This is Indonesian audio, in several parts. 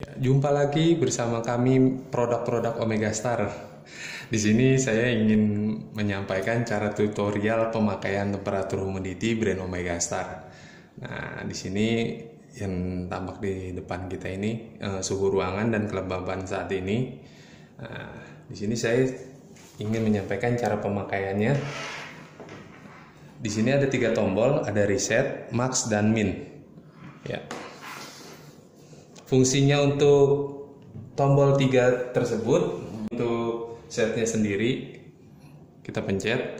Jumpa lagi bersama kami produk-produk Omega Star. Di sini saya ingin menyampaikan cara tutorial pemakaian temperatur humidity brand Omega Star. Nah, di sini yang tampak di depan kita ini suhu ruangan dan kelembaban saat ini. Nah, di sini saya ingin menyampaikan cara pemakaiannya. Di sini ada 3 tombol, ada reset, max, dan min. Ya. Fungsinya untuk tombol 3 tersebut, untuk setnya sendiri kita pencet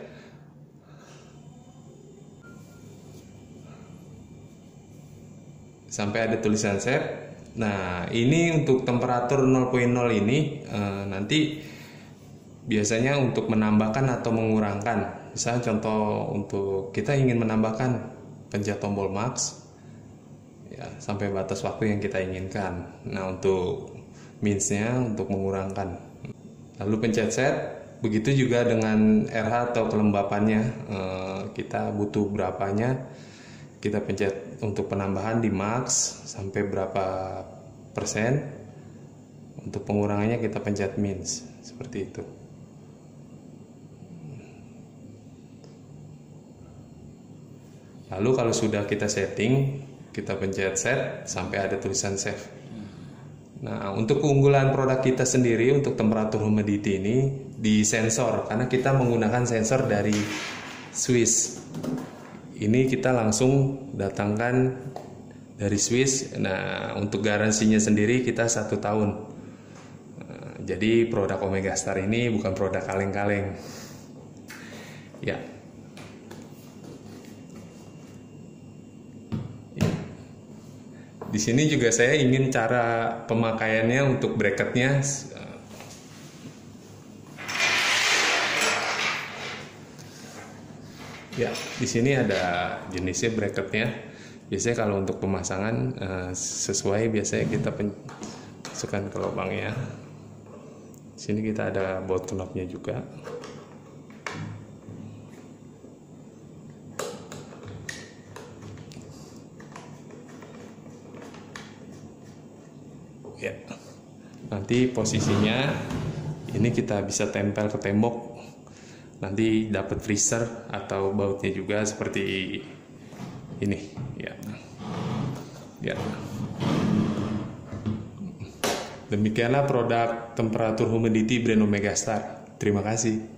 sampai ada tulisan set. Nah, ini untuk temperatur 0.0 ini nanti biasanya untuk menambahkan atau mengurangkan. Misalnya contoh untuk kita ingin menambahkan, pencet tombol max ya, sampai batas waktu yang kita inginkan. Nah, untuk minsnya untuk mengurangkan, lalu pencet set. Begitu juga dengan RH atau kelembapannya, kita butuh berapanya, kita pencet untuk penambahan di max sampai berapa persen. Untuk pengurangannya kita pencet mins, seperti itu. Lalu kalau sudah kita setting, kita pencet set sampai ada tulisan save. Nah, untuk keunggulan produk kita sendiri untuk temperatur humidity ini di sensor, karena kita menggunakan sensor dari Swiss. Ini kita langsung datangkan dari Swiss. Nah, untuk garansinya sendiri kita 1 tahun. Nah, jadi produk Omega Star ini bukan produk kaleng-kaleng. Ya. Di sini juga saya ingin cara pemakaiannya untuk bracketnya. Ya, di sini ada jenisnya bracketnya. Biasanya kalau untuk pemasangan sesuai, biasanya kita masukkan ke lubangnya. Di sini kita ada baut knopnya juga. Ya, nanti posisinya ini kita bisa tempel ke tembok, nanti dapat freezer atau bautnya juga seperti ini. Ya, ya. Demikianlah produk temperatur humidity brand Omega Star. Terima kasih.